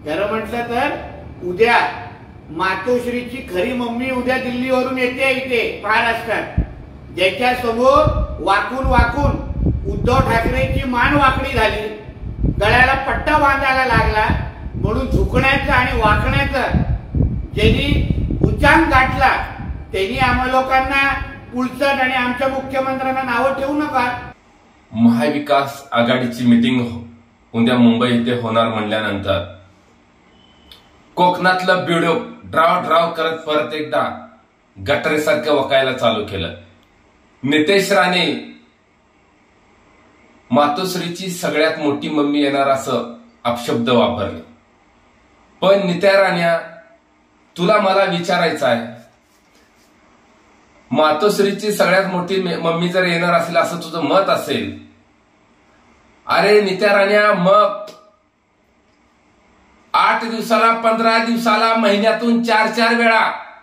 खरं म्हटलं तर उद्या मातोश्रीची खरी मम्मी उद्या दिल्लीवरून येते इथे महाराष्ट्रात, ज्याच्या समोर वाकून वाकून उद्धव ठाकरेची मान वाकडी झाली, गळ्याला पट्टा बांधायला लागला, म्हणून झुकण्याचं आणि वाकण्याचं ज्यांनी उच्चांक गाठला त्यांनी आम्हा लोकांना पुलचट आणि आमच्या मुख्यमंत्र्यांना नावं ठेवू नका। महाविकास आघाडीची मीटिंग उद्या मुंबई इथे होणार म्हणल्यानंतर कोकणातलं बिडो ड्राव करत परत एकदा गटरेसारखं वकायला चालू केलं। नितेश राणे मातोश्रीची सगळ्यात मोठी मम्मी येणार असं अपशब्द वापरले। पण नित्या राण्या, तुला मला विचारायचं आहे, मातोश्रीची सगळ्यात मोठी मम्मी जर येणार असेल असं तुझं मत असेल, अरे नित्या राण्या, मग 8 दिवसाला 15 दिवसाला महिन्यातून 4 वेळा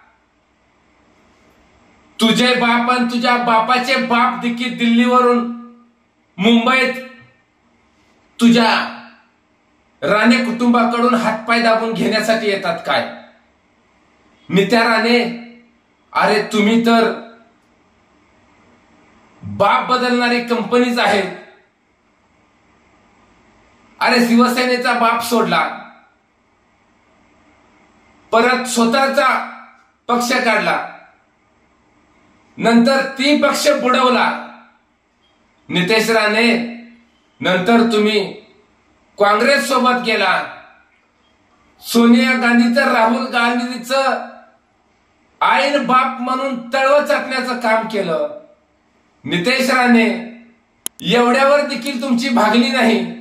तुझे बाप आणि तुझ्या बापाचे बाप देखील दिल्लीवरून मुंबईत तुझ्या राणे कुटुंबाकडून हातपाय दाबून घेण्यासाठी येतात काय? नित्या राणे, अरे तुम्ही तर बाप बदलणारी कंपनीच आहे। अरे शिवसेनेचा बाप सोडला, परत स्वतःचा पक्ष काढला, नंतर 3 पक्ष बुडवला। नितेश राणे, नंतर तुम्ही काँग्रेस सोबत गेला, सोनिया गांधीचं राहुल गांधीचं आईन बाप म्हणून तळव चाटण्याचं काम केलं। नितेश राणे, एवढ्यावर देखील तुमची भागली नाही।